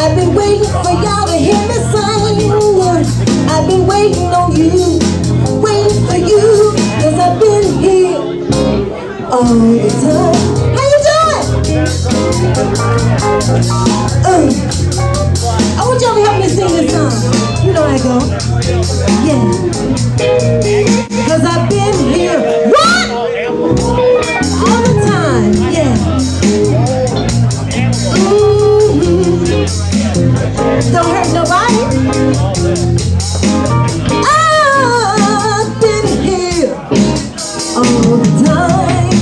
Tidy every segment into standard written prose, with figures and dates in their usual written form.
I've been waiting for y'all to hear me sing. I've been waiting on you, waiting for you, 'cause I've been here all the time. How you doing? I want y'all to help me sing this song. You know how I go. Yeah. 'Cause I've been here. What? All the time. Yeah. Don't hurt nobody. I've been here all the time.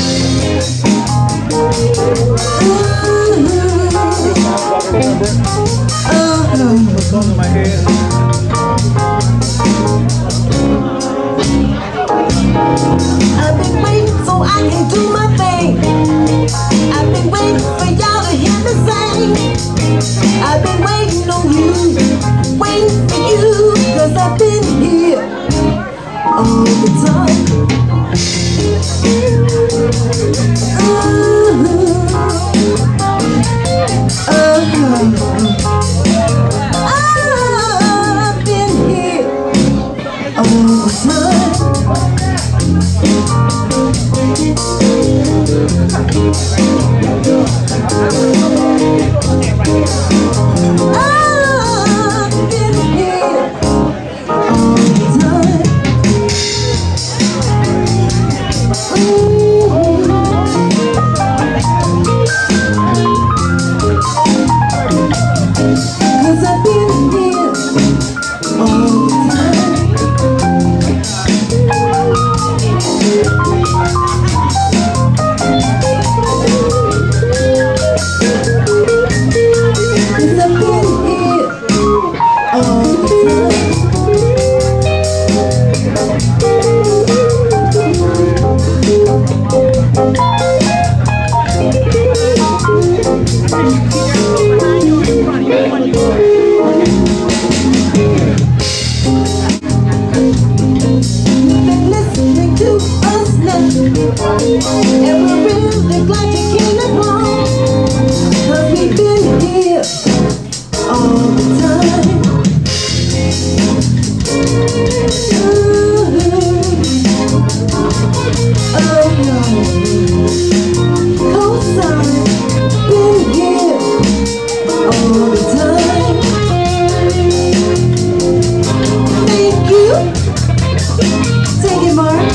What's going on in my head? I've been waiting so I can do my thing. I've been waiting for y'all to hear me sing. I've been waiting on you, waiting for you, 'cause I've been here all the time. I've been here all the time. And we're really glad you came along, 'cause we've been here all the time. Oh no, cosign, been here all the time. Thank you. Take it, Mark.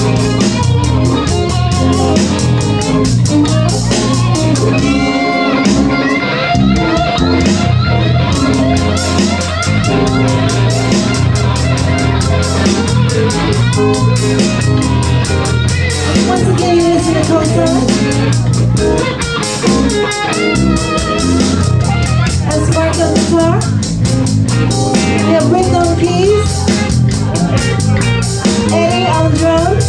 Once again, you listen to cosign. That's Mark on the guitar. We have Rick on keys, Eddie on drums,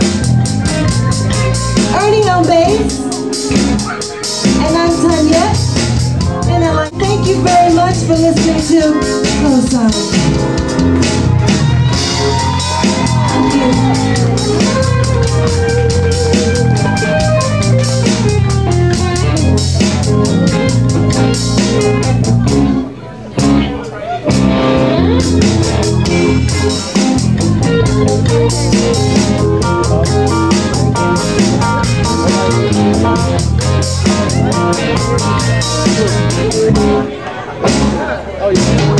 Ernie on bass, and I'm Tanya. And I'd like to thank you very much for listening to cosign. Thank you. Oh, yeah.